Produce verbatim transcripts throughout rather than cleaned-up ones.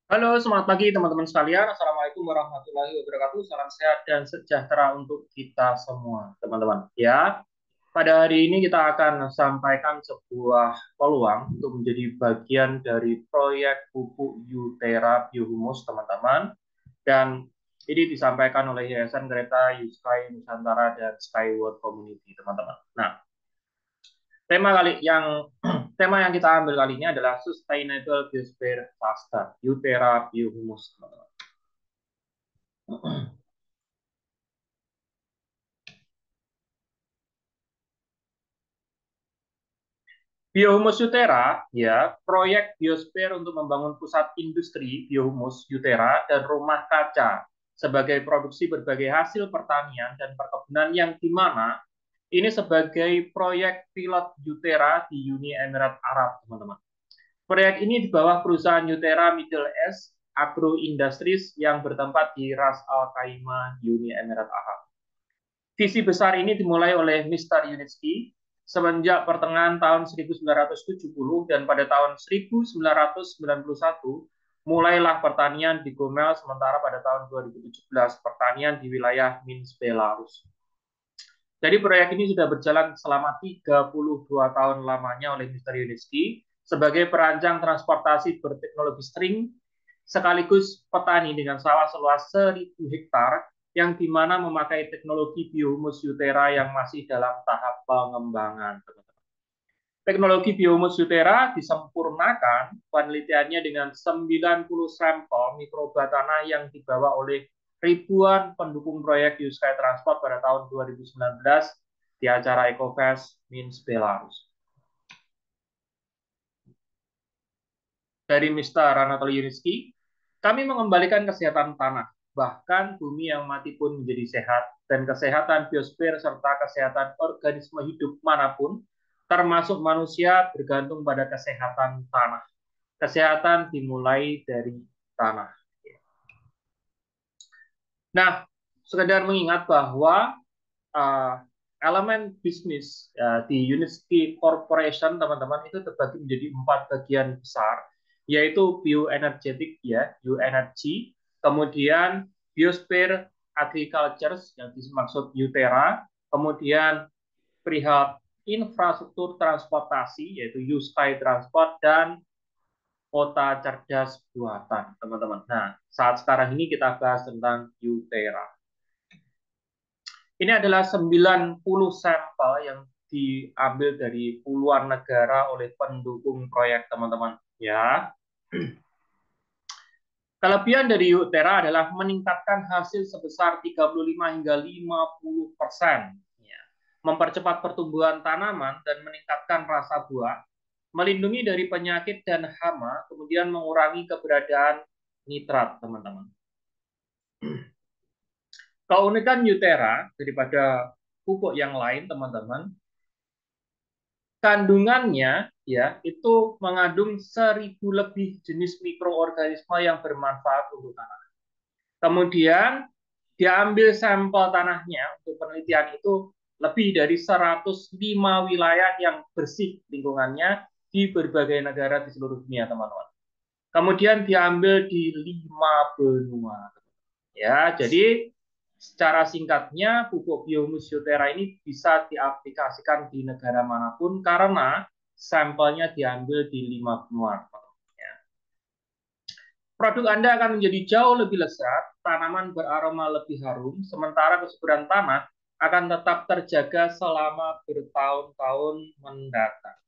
Halo, selamat pagi teman-teman sekalian. Assalamualaikum warahmatullahi wabarakatuh. Salam sehat dan sejahtera untuk kita semua, teman-teman. Ya, pada hari ini kita akan sampaikan sebuah peluang untuk menjadi bagian dari proyek pupuk Yutera Biohumus, teman-teman. Dan ini disampaikan oleh Yayasan Greta, Yuskai Nusantara, dan Skyward Community, teman-teman. Nah, tema kali yang tema yang kita ambil kali ini adalah Sustainable Biosphere Cluster, Yutera Biohumus, teman-teman. Biohumus Yutera, ya, proyek biosfer untuk membangun pusat industri biohumus Yutera dan rumah kaca sebagai produksi berbagai hasil pertanian dan perkebunan yang di mana ini sebagai proyek pilot Yutera di Uni Emirat Arab, teman-teman. Proyek ini di bawah perusahaan Yutera Middle East Agro Industries yang bertempat di Ras Al Khaimah, Uni Emirat Arab. Visi besar ini dimulai oleh mister Yunitsky semenjak pertengahan tahun seribu sembilan ratus tujuh puluh dan pada tahun seribu sembilan ratus sembilan puluh satu mulailah pertanian di Gomel, sementara pada tahun dua ribu tujuh belas pertanian di wilayah Minsk, Belarus. Jadi proyek ini sudah berjalan selama tiga puluh dua tahun lamanya oleh mister Yunitsky sebagai perancang transportasi berteknologi string sekaligus petani dengan sawah seluas seribu hektar yang dimana memakai teknologi biohumus Yutera yang masih dalam tahap pengembangan. Teknologi biohumus Yutera disempurnakan penelitiannya dengan sembilan puluh sampel mikroba tanah yang dibawa oleh ribuan pendukung proyek Yuskai Transport pada tahun dua ribu sembilan belas di acara EcoFest Minsk, Belarus. Dari mister Anatoly Yunitsky, kami mengembalikan kesehatan tanah, bahkan bumi yang mati pun menjadi sehat, dan kesehatan biosfer serta kesehatan organisme hidup manapun, termasuk manusia, bergantung pada kesehatan tanah. Kesehatan dimulai dari tanah. Nah, sekedar mengingat bahwa uh, elemen bisnis uh, di Unitsky Corporation, teman-teman, itu terbagi menjadi empat bagian besar, yaitu bioenergetik, ya, bioenergi, kemudian biosphere agriculture yang dimaksud Yutera, kemudian perihal infrastruktur transportasi, yaitu Yuskai Transport, dan kota cerdas buatan, teman-teman. Nah, saat sekarang ini kita bahas tentang Yutera. Ini adalah sembilan puluh sampel yang diambil dari puluhan negara oleh pendukung proyek, teman-teman. Ya. Kelebihan dari Yutera adalah meningkatkan hasil sebesar tiga puluh lima hingga lima puluh persen. Ya. Mempercepat pertumbuhan tanaman dan meningkatkan rasa buah, melindungi dari penyakit dan hama, kemudian mengurangi keberadaan nitrat, teman-teman. Keunikan Yutera daripada pupuk yang lain, teman-teman, kandungannya ya itu mengandung seribu lebih jenis mikroorganisme yang bermanfaat untuk tanah. Kemudian diambil sampel tanahnya untuk penelitian itu lebih dari seratus lima wilayah yang bersih lingkungannya di berbagai negara di seluruh dunia, teman-teman. Kemudian diambil di lima benua. Ya, jadi secara singkatnya, pupuk biohumus Yutera ini bisa diaplikasikan di negara manapun karena sampelnya diambil di lima benua. Produk Anda akan menjadi jauh lebih lezat, tanaman beraroma lebih harum, sementara kesuburan tanah akan tetap terjaga selama bertahun-tahun mendatang.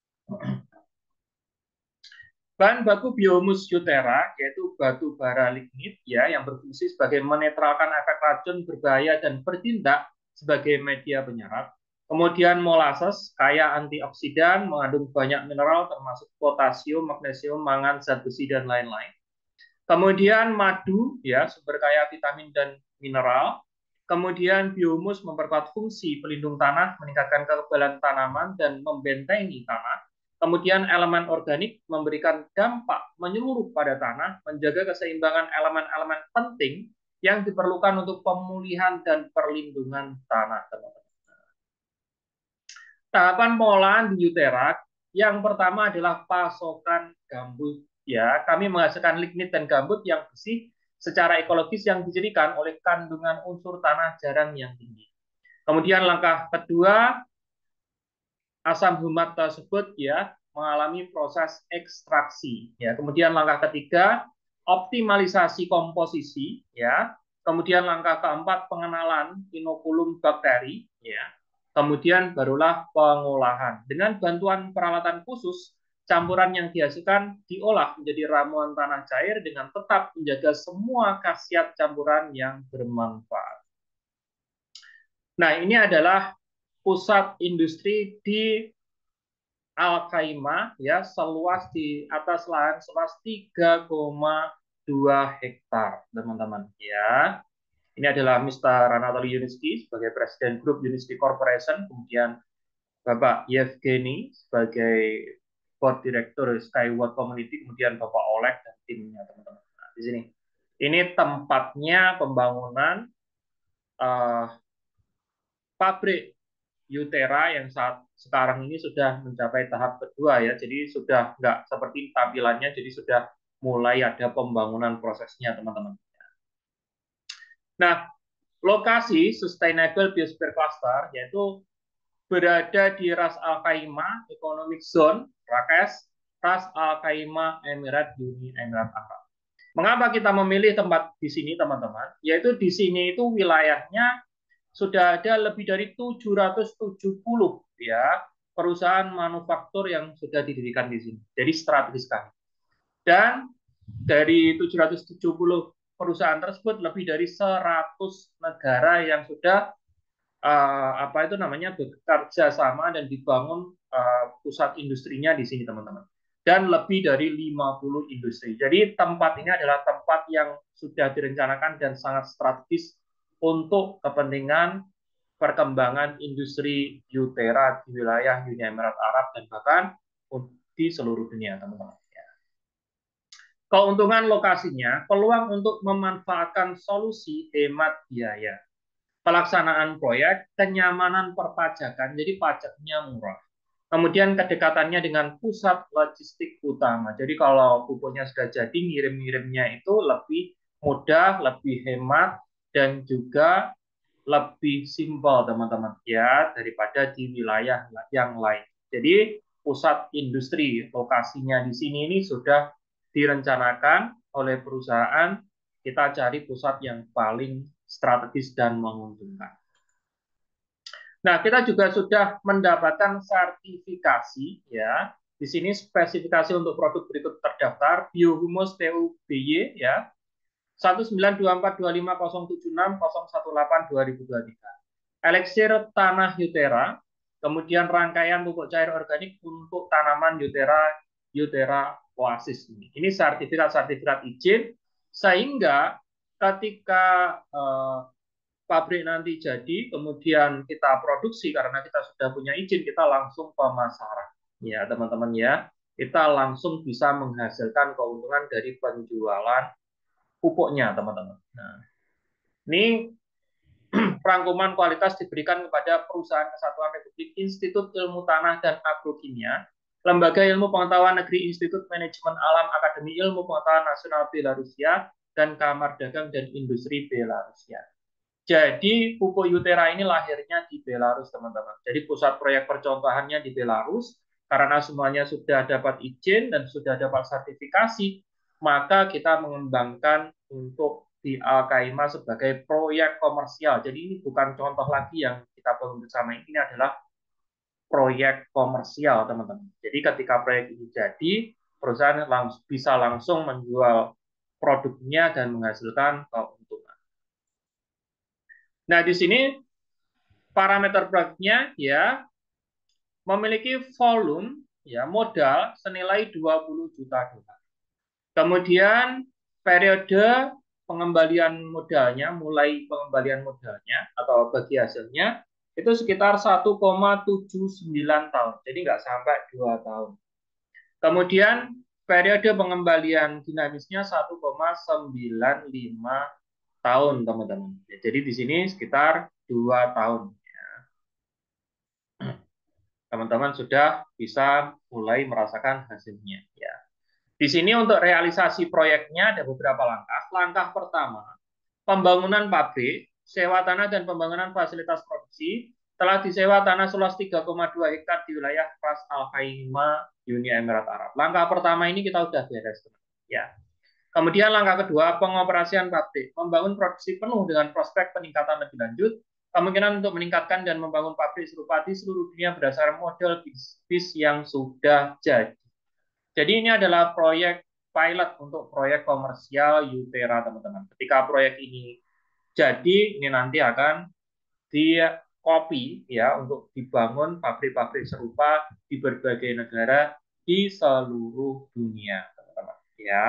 Bahan baku biohumus Yutera yaitu batu bara lignit ya yang berfungsi sebagai menetralkan efek racun berbahaya dan bertindak sebagai media penyerap. Kemudian molasses kaya antioksidan, mengandung banyak mineral termasuk potasium, magnesium, mangan, zat besi dan lain-lain. Kemudian madu ya sumber kaya vitamin dan mineral. Kemudian biohumus memperkuat fungsi pelindung tanah, meningkatkan kekebalan tanaman dan membentengi tanah. Kemudian elemen organik memberikan dampak menyeluruh pada tanah, menjaga keseimbangan elemen-elemen penting yang diperlukan untuk pemulihan dan perlindungan tanah. Tahapan pengolahan di Yutera, yang pertama adalah pasokan gambut ya, kami menghasilkan lignit dan gambut yang bersih secara ekologis yang dijadikan oleh kandungan unsur tanah jarang yang tinggi. Kemudian langkah kedua, asam humat tersebut ya mengalami proses ekstraksi ya. Kemudian langkah ketiga, optimalisasi komposisi ya. Kemudian langkah keempat, pengenalan inokulum bakteri ya. Kemudian barulah pengolahan. Dengan bantuan peralatan khusus, campuran yang dihasilkan diolah menjadi ramuan tanah cair dengan tetap menjaga semua khasiat campuran yang bermanfaat. Nah, ini adalah pusat industri di Al-Khaimah ya, seluas di atas lahan seluas tiga koma dua hektar, teman-teman ya. Ini adalah mister Anatoly Yunitsky sebagai Presiden Grup Yunitsky Corporation, kemudian Bapak Yevgeny sebagai Board Director Skyward Community, kemudian Bapak Oleg dan timnya, teman-teman. Nah, di sini. Ini tempatnya pembangunan uh, pabrik Yutera yang saat sekarang ini sudah mencapai tahap kedua ya, jadi sudah nggak seperti tampilannya, jadi sudah mulai ada pembangunan prosesnya, teman-teman. Nah, lokasi Sustainable Biosphere Cluster yaitu berada di Ras Al Khaimah Economic Zone, Rakes, Ras Al Khaimah Emirat Uni Emirat Arab. Mengapa kita memilih tempat di sini, teman-teman? Yaitu di sini itu wilayahnya sudah ada lebih dari tujuh ratus tujuh puluh ya perusahaan manufaktur yang sudah didirikan di sini. Jadi strategis sekali. Dan dari tujuh ratus tujuh puluh perusahaan tersebut lebih dari seratus negara yang sudah uh, apa itu namanya bekerja sama dan dibangun uh, pusat industrinya di sini, teman-teman. Dan lebih dari lima puluh industri. Jadi tempat ini adalah tempat yang sudah direncanakan dan sangat strategis untuk kepentingan perkembangan industri Yutera di wilayah Uni Emirat Arab dan bahkan di seluruh dunia, teman-teman. Keuntungan lokasinya, peluang untuk memanfaatkan solusi hemat biaya, pelaksanaan proyek, kenyamanan perpajakan, jadi pajaknya murah. Kemudian kedekatannya dengan pusat logistik utama. Jadi kalau pupuknya sudah jadi, ngirim-ngirimnya itu lebih mudah, lebih hemat, dan juga lebih simpel, teman-teman, ya, daripada di wilayah yang lain. Jadi pusat industri lokasinya di sini ini sudah direncanakan oleh perusahaan, kita cari pusat yang paling strategis dan menguntungkan. Nah, kita juga sudah mendapatkan sertifikasi ya. Di sini spesifikasi untuk produk berikut terdaftar: Biohumus T U B Y ya. satu sembilan dua empat dua lima nol tujuh enam nol satu delapan dua ribu dua puluh tiga. Eliksir tanah Yutera, kemudian rangkaian pupuk cair organik untuk tanaman Yutera Yutera Oasis ini. Ini sertifikat-sertifikat izin sehingga ketika eh, pabrik nanti jadi, kemudian kita produksi karena kita sudah punya izin, kita langsung pemasaran. Ya, teman-teman ya. Kita langsung bisa menghasilkan keuntungan dari penjualan pupuknya, teman-teman. Nah, ini rangkuman kualitas diberikan kepada Perusahaan Kesatuan Republik Institut Ilmu Tanah dan Agrokimia, Lembaga Ilmu Pengetahuan Negeri Institut Manajemen Alam Akademi Ilmu Pengetahuan Nasional Belarusia, dan Kamar Dagang dan Industri Belarusia. Jadi pupuk Yutera ini lahirnya di Belarus, teman-teman. Jadi pusat proyek percontohannya di Belarus, karena semuanya sudah dapat izin dan sudah dapat sertifikasi, maka kita mengembangkan untuk di Al-Khaimah sebagai proyek komersial. Jadi ini bukan contoh lagi yang kita bangun bersama, ini adalah proyek komersial, teman-teman. Jadi ketika proyek ini jadi, perusahaan langsung, bisa langsung menjual produknya dan menghasilkan keuntungan. Nah, di sini parameter proyeknya ya memiliki volume ya modal senilai dua puluh juta dolar. Kemudian periode pengembalian modalnya, mulai pengembalian modalnya atau bagi hasilnya itu sekitar satu koma tujuh sembilan tahun. Jadi nggak sampai dua tahun. Kemudian periode pengembalian dinamisnya satu koma sembilan lima tahun, teman-teman. Jadi di sini sekitar dua tahun. Teman-teman sudah bisa mulai merasakan hasilnya ya. Di sini untuk realisasi proyeknya ada beberapa langkah. Langkah pertama, pembangunan pabrik, sewa tanah dan pembangunan fasilitas produksi. Telah disewa tanah seluas tiga koma dua hektar di wilayah Ras Al Khaimah, Uni Emirat Arab. Langkah pertama ini kita sudah beres, ya. Kemudian langkah kedua, pengoperasian pabrik, membangun produksi penuh dengan prospek peningkatan lebih lanjut, kemungkinan untuk meningkatkan dan membangun pabrik serupa di seluruh dunia berdasarkan model bisnis yang sudah jadi. Jadi ini adalah proyek pilot untuk proyek komersial Yutera, teman-teman. Ketika proyek ini jadi, ini nanti akan di copy ya untuk dibangun pabrik-pabrik serupa di berbagai negara di seluruh dunia, teman-teman. Ya,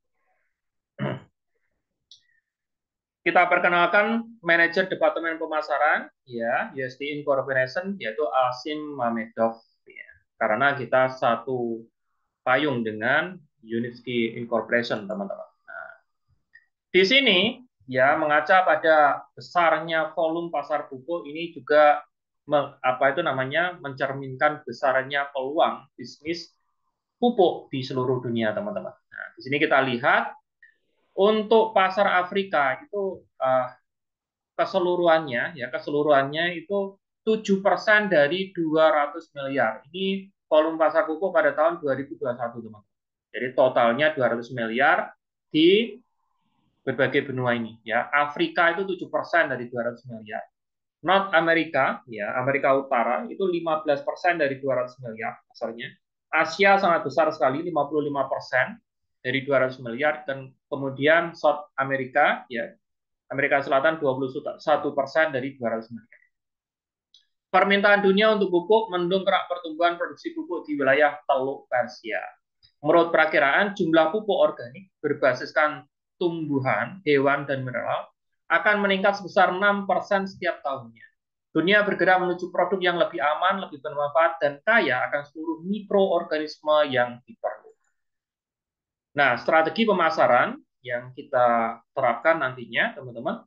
kita perkenalkan manajer departemen pemasaran ya U S D Incorporation yaitu Alsim Mamedov ya. Karena kita satu payung dengan Unity Incorporation, teman-teman. Nah, di sini ya mengaca pada besarnya volume pasar pupuk ini juga apa itu namanya mencerminkan besarnya peluang bisnis pupuk di seluruh dunia, teman-teman. Nah, di sini kita lihat untuk pasar Afrika itu uh, keseluruhannya ya keseluruhannya itu tujuh persen dari dua ratus miliar. Ini volume pasar pupuk pada tahun dua ribu dua puluh satu, teman-teman. Jadi totalnya dua ratus miliar di berbagai benua ini ya. Afrika itu tujuh persen dari dua ratus miliar. North America ya, Amerika Utara itu lima belas persen dari dua ratus miliar pasarnya. Asia sangat besar sekali, lima puluh lima persen dari dua ratus miliar, dan kemudian South America ya, Amerika Selatan dua puluh satu persen dari dua ratus miliar. Permintaan dunia untuk pupuk mendongkrak pertumbuhan produksi pupuk di wilayah Teluk Persia. Menurut perakiraan, jumlah pupuk organik berbasiskan tumbuhan, hewan, dan mineral akan meningkat sebesar enam persen setiap tahunnya. Dunia bergerak menuju produk yang lebih aman, lebih bermanfaat, dan kaya akan seluruh mikroorganisme yang diperlukan. Nah, strategi pemasaran yang kita terapkan nantinya, teman-teman,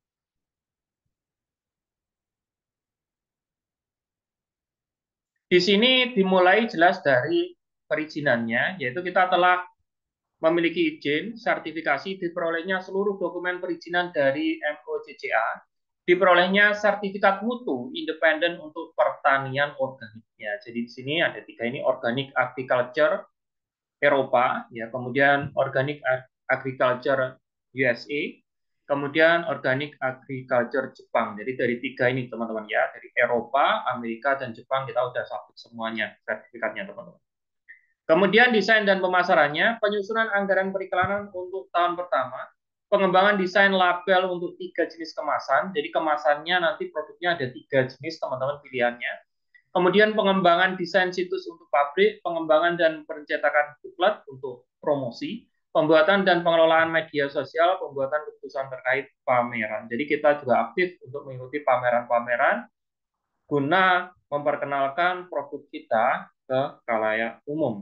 di sini dimulai jelas dari perizinannya, yaitu kita telah memiliki izin, sertifikasi, diperolehnya seluruh dokumen perizinan dari M O C C A, diperolehnya sertifikat mutu independen untuk pertanian organik. Ya, jadi di sini ada tiga ini, Organic Agriculture Eropa, ya, kemudian Organic Agriculture U S A, kemudian Organic Agriculture Jepang. Jadi dari tiga ini, teman-teman, ya, dari Eropa, Amerika, dan Jepang kita sudah sabut semuanya sertifikatnya, teman-teman. Kemudian desain dan pemasarannya, penyusunan anggaran periklanan untuk tahun pertama, pengembangan desain label untuk tiga jenis kemasan. Jadi kemasannya nanti produknya ada tiga jenis, teman-teman, pilihannya. Kemudian pengembangan desain situs untuk pabrik, pengembangan dan pencetakan buklet untuk promosi, pembuatan dan pengelolaan media sosial, pembuatan keputusan terkait pameran. Jadi kita juga aktif untuk mengikuti pameran-pameran guna memperkenalkan produk kita ke khalayak umum.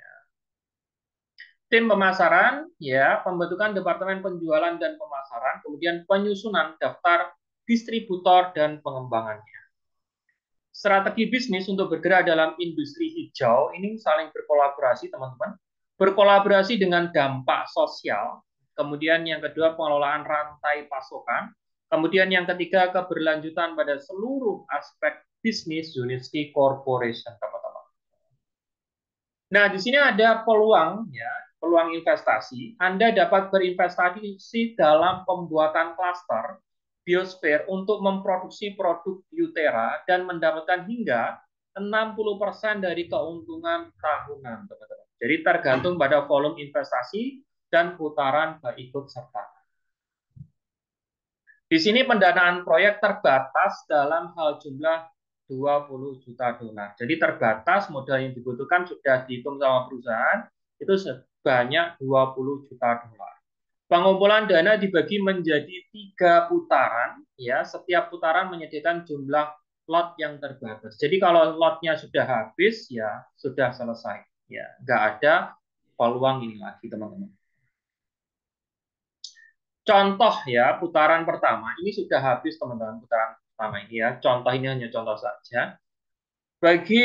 Tim pemasaran, ya, pembentukan departemen penjualan dan pemasaran, kemudian penyusunan daftar distributor dan pengembangannya. Strategi bisnis untuk bergerak dalam industri hijau ini saling berkolaborasi, teman-teman. Berkolaborasi dengan dampak sosial, kemudian yang kedua pengelolaan rantai pasokan, kemudian yang ketiga keberlanjutan pada seluruh aspek bisnis Unity Corporation, teman-teman. Nah, di sini ada peluang ya, peluang investasi. Anda dapat berinvestasi dalam pembuatan klaster biosfer untuk memproduksi produk Yutera dan mendapatkan hingga enam puluh persen dari keuntungan tahunan, teman-teman. Jadi tergantung pada volume investasi dan putaran keikut serta. Di sini pendanaan proyek terbatas dalam hal jumlah dua puluh juta dolar. Jadi terbatas, modal yang dibutuhkan sudah dihitung sama perusahaan, itu sebanyak dua puluh juta dolar. Pengumpulan dana dibagi menjadi tiga putaran, ya. Setiap putaran menyediakan jumlah lot yang terbatas. Jadi kalau lotnya sudah habis, ya sudah selesai. Ya, nggak ada peluang ini lagi, teman-teman. Contoh ya, putaran pertama ini sudah habis, teman-teman, putaran pertama ini ya. Contoh ini hanya contoh saja. Bagi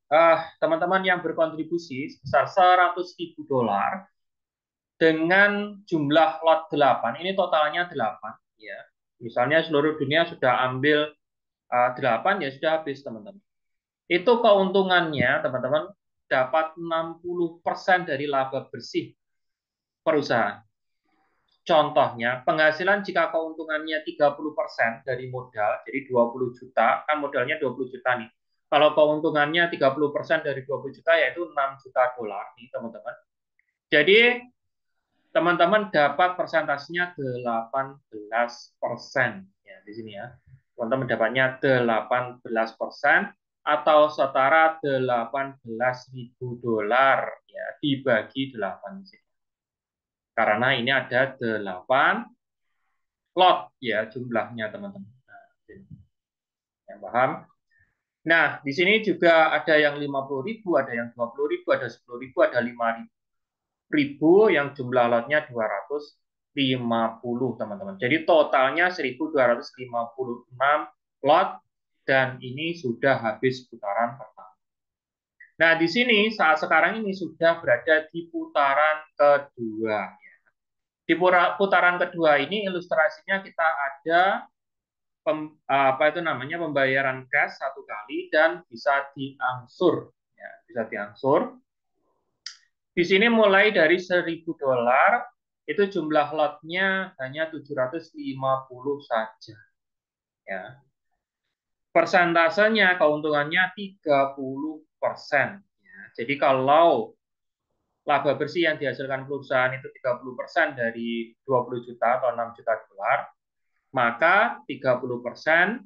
uh, teman-teman yang berkontribusi sebesar seratus ribu dolar dengan jumlah lot delapan, ini totalnya delapan, ya. Misalnya seluruh dunia sudah ambil uh, delapan, ya sudah habis, teman-teman. Itu keuntungannya, teman-teman, dapat enam puluh persen dari laba bersih perusahaan. Contohnya, penghasilan jika keuntungannya tiga puluh persen dari modal, jadi dua puluh juta, kan modalnya dua puluh juta nih. Kalau keuntungannya tiga puluh persen dari dua puluh juta, yaitu enam juta dolar nih, teman-teman. Jadi, teman-teman dapat persentasenya delapan belas persen. Ya, di sini ya. Teman-teman dapatnya delapan belas persen atau setara delapan belas ribu dolar ya, dibagi delapan. Karena ini ada delapan lot ya jumlahnya, teman-teman. Nah, yang paham? Nah, di sini juga ada yang lima puluh ribu, ada yang dua puluh ribu, ada sepuluh ribu, ada lima ribu, yang jumlah lotnya dua ratus lima puluh, teman-teman. Jadi totalnya seribu dua ratus lima puluh enam lot, dan ini sudah habis putaran pertama. Nah, di sini saat sekarang ini sudah berada di putaran kedua. Di putaran kedua ini ilustrasinya kita ada Pem, apa itu namanya pembayaran cash satu kali dan bisa diangsur, ya, bisa diangsur. Di sini mulai dari seribu dolar itu jumlah lotnya hanya tujuh ratus lima puluh saja, ya. Persentasenya keuntungannya tiga puluh persen. Ya. Jadi kalau laba bersih yang dihasilkan perusahaan itu tiga puluh persen dari dua puluh juta atau enam juta dolar, maka tiga puluh persen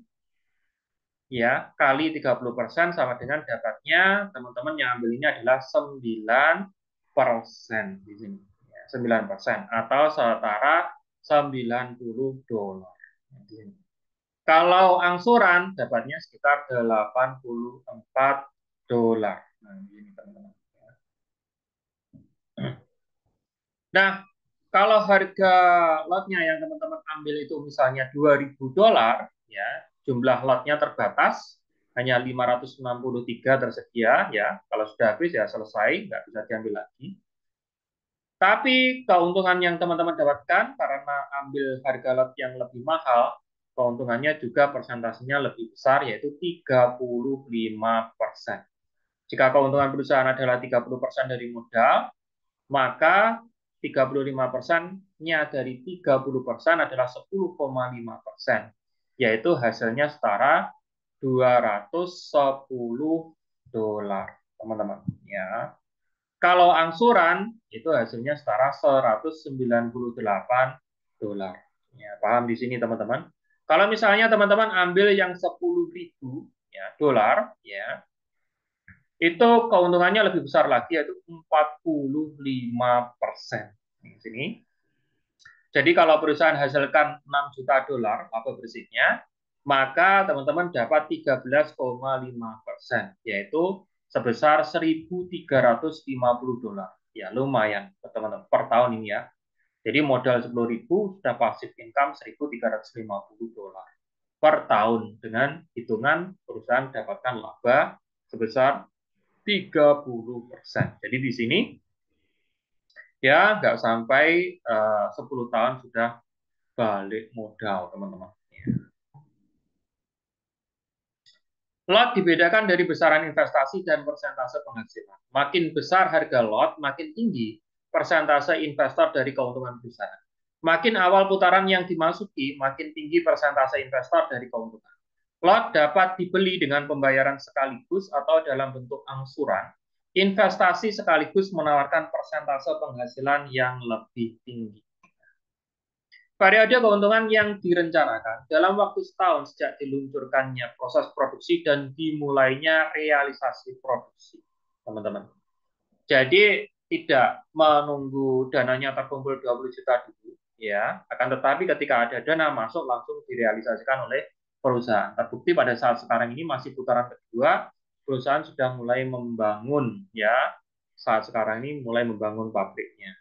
ya kali tiga puluh persen sama dengan dapatnya, teman-teman yang ambil ini adalah sembilan persen di sini. Ya, sembilan persen atau setara sembilan puluh dolar. Kalau angsuran dapatnya sekitar delapan puluh empat dolar. Nah, ini teman-teman. Nah, kalau harga lotnya yang teman-teman ambil itu misalnya dua ribu dolar, ya, jumlah lotnya terbatas, hanya lima ratus enam puluh tiga tersedia, ya. Kalau sudah habis ya selesai, nggak bisa diambil lagi. Tapi keuntungan yang teman-teman dapatkan karena ambil harga lot yang lebih mahal, keuntungannya juga persentasenya lebih besar, yaitu tiga puluh lima persen. Jika keuntungan perusahaan adalah tiga puluh persen dari modal, maka tiga puluh lima persen-nya dari tiga puluh persen adalah sepuluh koma lima persen, yaitu hasilnya setara dua ratus sepuluh dolar, teman-teman. Ya. Kalau angsuran, itu hasilnya setara seratus sembilan puluh delapan dolar. Ya, paham di sini, teman-teman? Kalau misalnya teman-teman ambil yang sepuluh ribu ya, dolar, ya, itu keuntungannya lebih besar lagi, yaitu empat puluh lima persen. Di sini. Jadi kalau perusahaan hasilkan enam juta dolar laba bersihnya, maka teman-teman dapat tiga belas koma lima persen, yaitu sebesar seribu tiga ratus lima puluh dolar. Ya, lumayan teman-teman per tahun ini ya. Jadi modal sepuluh ribu sudah pasif income seribu tiga ratus lima puluh dolar per tahun dengan hitungan perusahaan dapatkan laba sebesar tiga puluh persen. Jadi di sini ya nggak sampai uh, sepuluh tahun sudah balik modal, teman-teman. Lot dibedakan dari besaran investasi dan persentase penghasilan. Makin besar harga lot, makin tinggi persentase investor dari keuntungan perusahaan. Makin awal putaran yang dimasuki, makin tinggi persentase investor dari keuntungan. Lot dapat dibeli dengan pembayaran sekaligus atau dalam bentuk angsuran. Investasi sekaligus menawarkan persentase penghasilan yang lebih tinggi. Variabel keuntungan yang direncanakan dalam waktu setahun sejak diluncurkannya proses produksi dan dimulainya realisasi produksi, teman-teman. Jadi tidak menunggu dananya terkumpul dua puluh juta dulu, ya. Akan tetapi ketika ada dana masuk langsung direalisasikan oleh perusahaan. Terbukti pada saat sekarang ini masih putaran kedua, perusahaan sudah mulai membangun, ya. Saat sekarang ini mulai membangun pabriknya.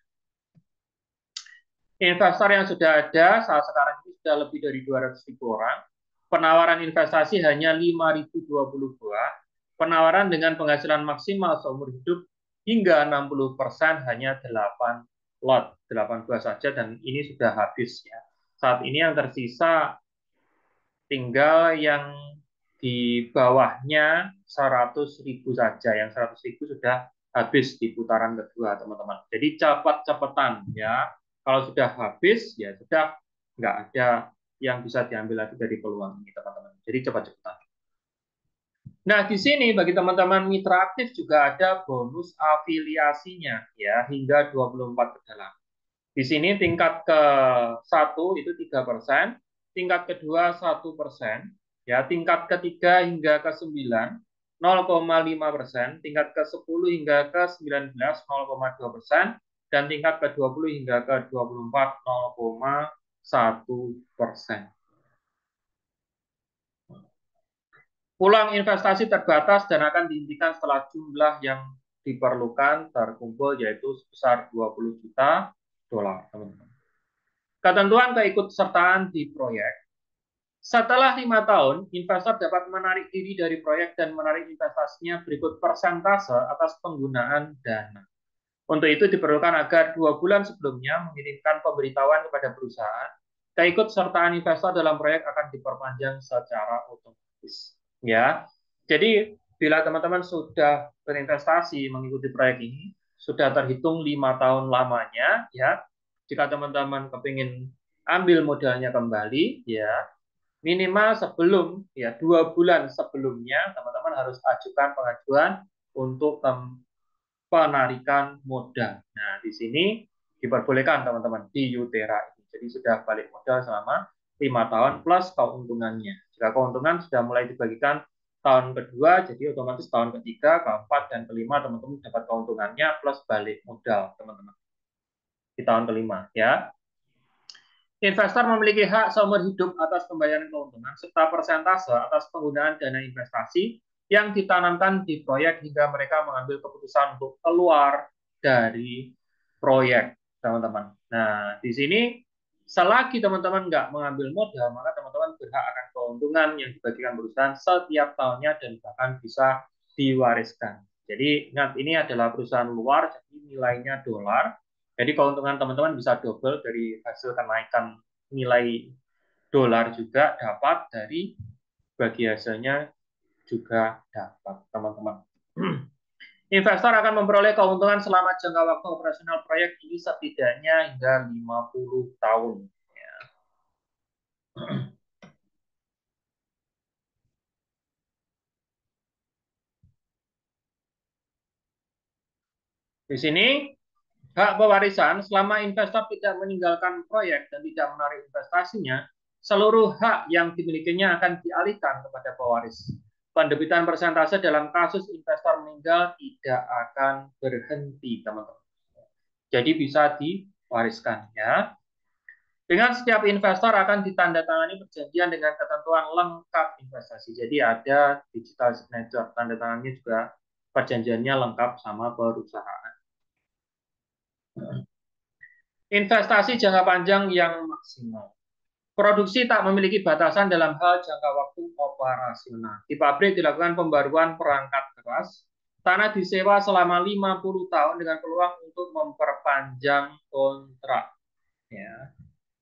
Investor yang sudah ada saat sekarang ini sudah lebih dari dua ratus ribu orang. Penawaran investasi hanya lima ribu dua puluh dua. Penawaran dengan penghasilan maksimal seumur hidup hingga enam puluh persen hanya delapan lot, delapan buah saja, dan ini sudah habis ya. Saat ini yang tersisa tinggal yang di bawahnya seratus ribu saja. Yang seratus ribu sudah habis di putaran kedua, teman-teman. Jadi cepat-cepatan ya. Kalau sudah habis, ya sudah nggak ada yang bisa diambil lagi dari peluang ini, teman-teman. Jadi cepat-cepatan. Nah, di sini bagi teman-teman mitra aktif juga ada bonus afiliasinya ya hingga dua puluh empat ke dalam. Di sini tingkat ke satu itu tiga persen, tingkat kedua satu persen, ya, tingkat ketiga hingga ke sembilan nol koma lima persen, tingkat ke sepuluh hingga ke sembilan belas nol koma dua persen, dan tingkat ke dua puluh hingga ke dua puluh empat nol koma satu persen. Pulang investasi terbatas dan akan dihentikan setelah jumlah yang diperlukan terkumpul yaitu sebesar dua puluh juta dolar, teman-teman. Ketentuan keikutsertaan di proyek. Setelah lima tahun, investor dapat menarik diri dari proyek dan menarik investasinya berikut persentase atas penggunaan dana. Untuk itu diperlukan agar dua bulan sebelumnya mengirimkan pemberitahuan kepada perusahaan. Keikutsertaan investor dalam proyek akan diperpanjang secara otomatis. Ya, jadi bila teman-teman sudah berinvestasi mengikuti proyek ini, sudah terhitung lima tahun lamanya, ya. Jika teman-teman kepingin ambil modalnya kembali, ya minimal sebelum ya dua bulan sebelumnya teman-teman harus ajukan pengajuan untuk penarikan modal. Nah, di sini diperbolehkan teman-teman di Yutera ini. Jadi sudah balik modal selama lima tahun plus keuntungannya. Jika keuntungan sudah mulai dibagikan tahun kedua, jadi otomatis tahun ketiga, keempat, dan kelima teman-teman dapat keuntungannya plus balik modal teman-teman di tahun kelima ya. Investor memiliki hak seumur hidup atas pembayaran keuntungan serta persentase atas penggunaan dana investasi yang ditanamkan di proyek hingga mereka mengambil keputusan untuk keluar dari proyek, teman-teman. Nah, di sini selagi teman-teman nggak mengambil modal, maka teman-teman berhak akan keuntungan yang dibagikan perusahaan setiap tahunnya dan bahkan bisa diwariskan. Jadi ingat, ini adalah perusahaan luar, jadi nilainya dolar. Jadi keuntungan teman-teman bisa double dari hasil kenaikan nilai dolar juga dapat dari bagi hasilnya juga dapat, teman-teman. Investor akan memperoleh keuntungan selama jangka waktu operasional proyek ini setidaknya hingga lima puluh tahun. Ya. Di sini hak pewarisan selama investor tidak meninggalkan proyek dan tidak menarik investasinya, seluruh hak yang dimilikinya akan dialihkan kepada pewaris. Penerbitan persentase dalam kasus investor meninggal tidak akan berhenti, teman-teman. Jadi bisa diwariskan ya. Dengan setiap investor akan ditandatangani perjanjian dengan ketentuan lengkap investasi. Jadi ada digital signature, tanda tangannya juga perjanjiannya lengkap sama perusahaan. Investasi jangka panjang yang maksimal. Produksi tak memiliki batasan dalam hal jangka waktu operasional. Di pabrik dilakukan pembaruan perangkat keras. Tanah disewa selama lima puluh tahun dengan peluang untuk memperpanjang kontrak. Ya.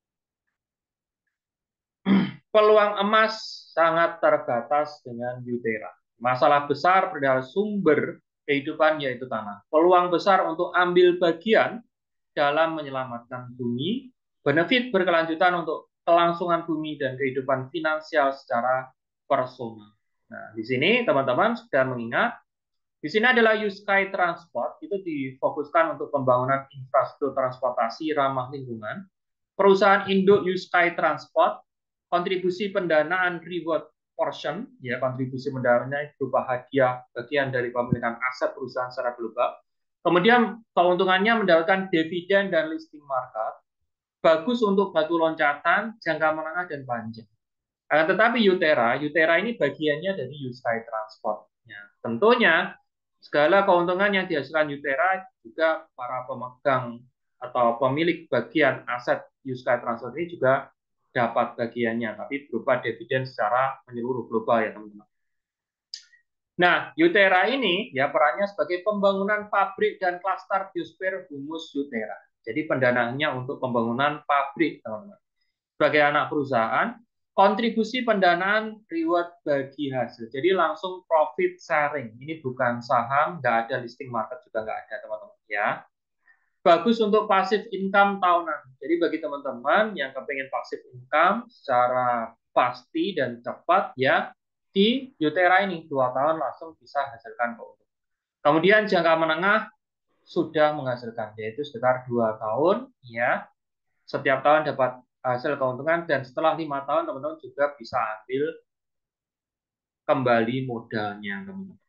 Peluang emas sangat terbatas dengan Yutera. Masalah besar pada sumber kehidupan yaitu tanah. Peluang besar untuk ambil bagian dalam menyelamatkan bumi, benefit berkelanjutan untuk kelangsungan bumi dan kehidupan finansial secara personal. Nah, di sini teman-teman sudah mengingat, di sini adalah Yuskai Transport, itu difokuskan untuk pembangunan infrastruktur transportasi ramah lingkungan. Perusahaan induk Yuskai Transport, kontribusi pendanaan reward portion, ya kontribusi pendanaan berupa hadiah bagian dari pemilikan aset perusahaan secara global. Kemudian keuntungannya mendapatkan dividen dan listing market, bagus untuk batu loncatan, jangka menengah dan panjang. Akan tetapi Yutera, Yutera ini bagiannya dari Yuskai Transport. Ya, tentunya segala keuntungan yang dihasilkan Yutera juga para pemegang atau pemilik bagian aset Yuskai Transport ini juga dapat bagiannya, tapi berupa dividen secara menyeluruh global ya teman-teman. Nah, Yutera ini ya perannya sebagai pembangunan pabrik dan klaster biosfer humus Yutera. Jadi pendanaannya untuk pembangunan pabrik, teman-teman. Sebagai anak perusahaan, kontribusi pendanaan reward bagi hasil. Jadi langsung profit sharing. Ini bukan saham, nggak ada listing market juga nggak ada, teman-teman ya. Bagus untuk passive income tahunan. Jadi bagi teman-teman yang kepengen passive income secara pasti dan cepat ya, di Yutera ini dua tahun langsung bisa hasilkan keuntungan. Kemudian jangka menengah sudah menghasilkan, yaitu sekitar dua tahun ya, setiap tahun dapat hasil keuntungan, dan setelah lima tahun teman-teman juga bisa ambil kembali modalnya, teman-teman.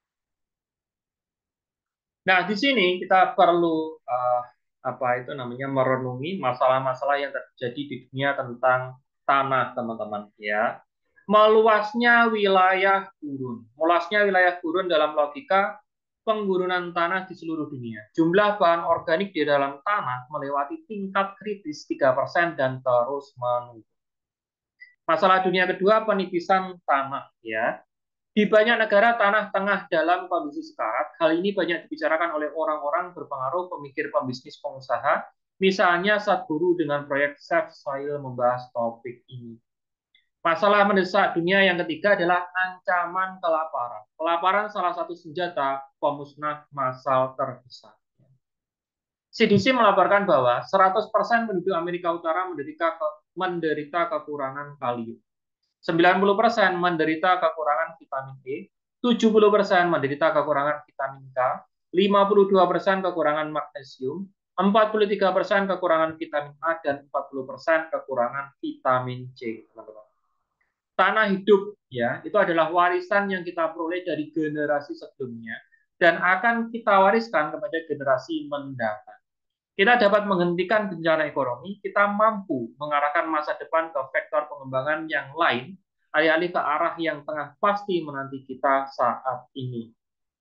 Nah, di sini kita perlu uh, apa itu namanya merenungi masalah-masalah yang terjadi di dunia tentang tanah, teman-teman ya. Meluasnya wilayah gurun. Meluasnya wilayah gurun dalam logika penggurunan tanah di seluruh dunia. Jumlah bahan organik di dalam tanah melewati tingkat kritis tiga persen dan terus menurun. Masalah dunia kedua, penipisan tanah ya. Di banyak negara tanah tengah dalam kondisi sekarat. Hal ini banyak dibicarakan oleh orang-orang berpengaruh, pemikir, pembisnis, pengusaha. Misalnya Sadhguru dengan proyek Save Soil membahas topik ini. Masalah mendesak dunia yang ketiga adalah ancaman kelaparan. Kelaparan salah satu senjata pemusnah massal terbesar. C D C melaporkan bahwa seratus persen penduduk Amerika Utara menderita, ke, menderita kekurangan kalium. sembilan puluh persen menderita kekurangan vitamin E, tujuh puluh persen menderita kekurangan vitamin K, lima puluh dua persen kekurangan magnesium, empat puluh tiga persen kekurangan vitamin A, dan empat puluh persen kekurangan vitamin C. Tanah hidup ya, itu adalah warisan yang kita peroleh dari generasi sebelumnya dan akan kita wariskan kepada generasi mendatang. Kita dapat menghentikan bencana ekonomi, kita mampu mengarahkan masa depan ke vektor pengembangan yang lain, alih-alih ke arah yang tengah pasti menanti kita saat ini.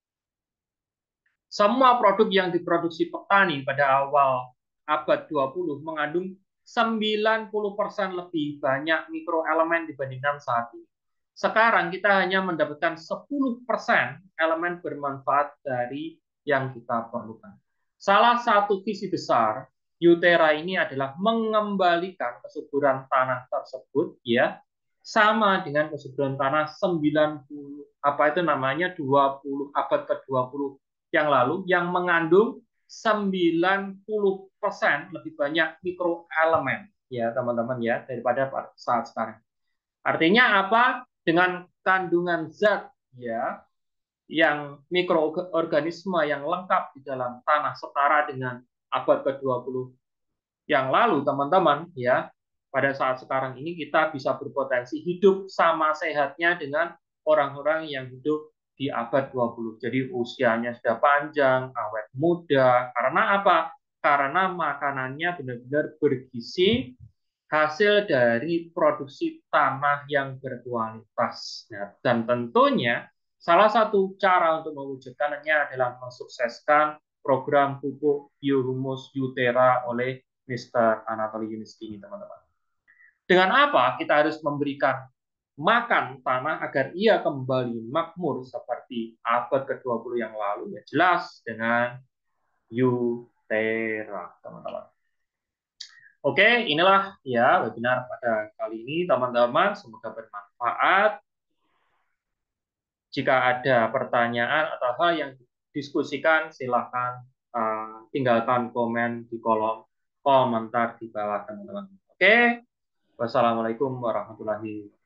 Semua produk yang diproduksi petani pada awal abad dua puluh mengandung sembilan puluh persen lebih banyak mikroelemen dibandingkan saat ini. Sekarang kita hanya mendapatkan sepuluh persen elemen bermanfaat dari yang kita perlukan. Salah satu visi besar Yutera ini adalah mengembalikan kesuburan tanah tersebut ya, sama dengan kesuburan tanah sembilan puluh apa itu namanya dua puluh abad ke dua puluh yang lalu, yang mengandung sembilan puluh persen lebih banyak mikroelemen ya teman-teman ya daripada saat sekarang. Artinya apa? Dengan kandungan zat ya yang mikroorganisme yang lengkap di dalam tanah setara dengan abad ke dua puluh yang lalu, teman-teman, ya, pada saat sekarang ini kita bisa berpotensi hidup sama sehatnya dengan orang-orang yang hidup di abad dua puluh. Jadi usianya sudah panjang, awet muda. Karena apa? Karena makanannya benar-benar bergizi, hasil dari produksi tanah yang berkualitas. Nah, dan tentunya salah satu cara untuk mewujudkannya adalah mensukseskan program pupuk biohumus Yutera oleh mister Anatoly Yunus ini, teman-teman. Dengan apa kita harus memberikan makan tanah agar ia kembali makmur seperti abad ke dua puluh yang lalu? Ya jelas dengan Yutera, teman-teman. Oke, inilah ya webinar pada kali ini, teman-teman. Semoga bermanfaat. Jika ada pertanyaan atau hal yang diskusikan, silakan uh, tinggalkan komen di kolom komentar di bawah, teman-teman. Oke, wassalamualaikum warahmatullahi wabarakatuh.